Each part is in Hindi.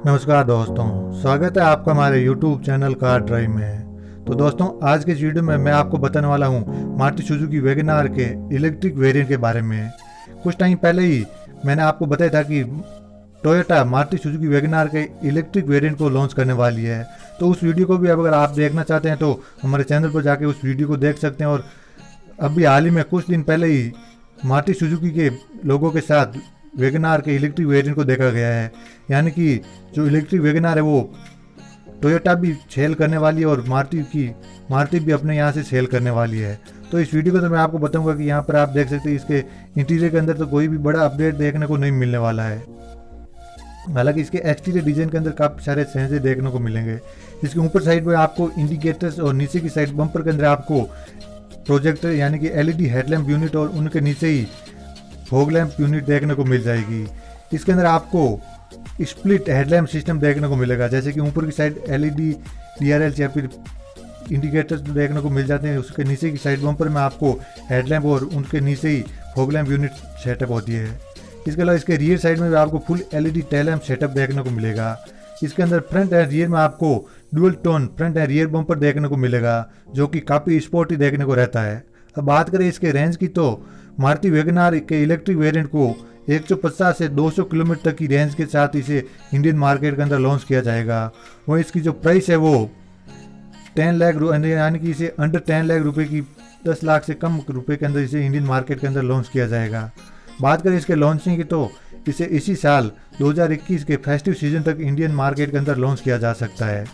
नमस्कार दोस्तों, स्वागत है आपका हमारे YouTube चैनल कार ड्राइव में। तो दोस्तों, आज के इस वीडियो में मैं आपको बताने वाला हूं मारुति सुजुकी वैगनआर के इलेक्ट्रिक वेरिएंट के बारे में। कुछ टाइम पहले ही मैंने आपको बताया था कि टोयोटा मारुति सुजुकी वैगनआर के इलेक्ट्रिक वेरिएंट को लॉन्च करने वाली है। तो उस वीडियो को भी अगर आप देखना चाहते हैं तो हमारे चैनल पर जाके उस वीडियो को देख सकते हैं। और अभी हाल ही में कुछ दिन पहले ही मारुति सुजुकी के लोगों के साथ वैगनआर के इलेक्ट्रिक वेरिएंट को देखा गया है। यानी कि जो इलेक्ट्रिक वैगनआर है वो टोयोटा भी सेल करने वाली है और मारुति भी अपने यहाँ से सेल करने वाली है। तो इस वीडियो को तो मैं आपको बताऊंगा कि यहाँ पर आप देख सकते हैं इसके इंटीरियर के अंदर तो कोई भी बड़ा अपडेट देखने को नहीं मिलने वाला है। हालांकि इसके एक्सटीरियर डिजाइन के अंदर काफ़ी सारे सेंसर देखने को मिलेंगे। इसके ऊपर साइड में आपको इंडिकेटर्स और नीचे की साइड बम्पर के अंदर आपको प्रोजेक्टर यानी कि एलईडी हेडलैम्प यूनिट और उनके नीचे ही फॉग लैंप यूनिट देखने को मिल जाएगी। इसके अंदर आपको स्प्लिट हेडलैम्प सिस्टम देखने को मिलेगा, जैसे कि ऊपर की साइड एलईडी डीआरएल या फिर इंडिकेटर्स देखने को मिल जाते हैं। उसके नीचे की साइड बम्पर में आपको हेडलैम्प और उनके नीचे ही फॉग लैंप यूनिट सेटअप होती है। इसके अलावा इसके रियर साइड में भी आपको full LED tail lamp setup देखने को मिलेगा। इसके अंदर फ्रंट एंड रियर में आपको dual tone front and rear bumper देखने को मिलेगा, जो कि काफ़ी स्पोर्टी देखने को रहता है। अब बात करें इसके रेंज की तो मारुति वैगनआर के इलेक्ट्रिक वेरिएंट को 150 से 200 किलोमीटर तक की रेंज के साथ इसे इंडियन मार्केट के अंदर लॉन्च किया जाएगा। वह इसकी जो प्राइस है वो 10 लाख यानी कि इसे अंडर 10 लाख रुपए की 10 लाख से कम रुपए के अंदर इसे इंडियन मार्केट के अंदर लॉन्च किया जाएगा। बात करें इसके लॉन्चिंग की तो इसे इसी साल 2021 के फेस्टिव सीजन तक इंडियन मार्केट के अंदर लॉन्च किया जा सकता है।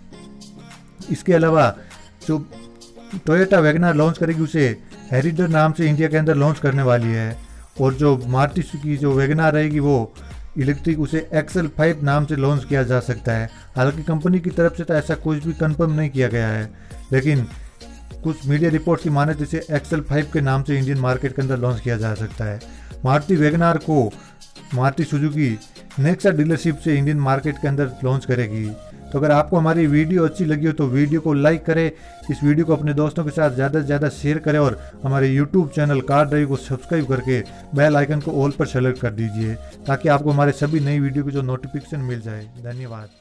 इसके अलावा जो टोयोटा वैगनआर लॉन्च करेगी उसे हेरिडर नाम से इंडिया के अंदर लॉन्च करने वाली है। और जो मारुति की जो वैगनआर रहेगी वो इलेक्ट्रिक उसे XL5 नाम से लॉन्च किया जा सकता है। हालांकि कंपनी की तरफ से तो ऐसा कुछ भी कंफर्म नहीं किया गया है, लेकिन कुछ मीडिया रिपोर्ट की माने तो इसे XL5 के नाम से इंडियन मार्केट के अंदर लॉन्च किया जा सकता है। मारुति वैगनआर को मारुति सुजुकी नेक्सा डीलरशिप से इंडियन मार्केट के अंदर लॉन्च करेगी। तो अगर आपको हमारी वीडियो अच्छी लगी हो तो वीडियो को लाइक करें, इस वीडियो को अपने दोस्तों के साथ ज़्यादा से ज़्यादा शेयर करें और हमारे YouTube चैनल कार ड्राइव को सब्सक्राइब करके बेल आइकन को ऑल पर सेलेक्ट कर दीजिए, ताकि आपको हमारे सभी नई वीडियो की जो नोटिफिकेशन मिल जाए। धन्यवाद।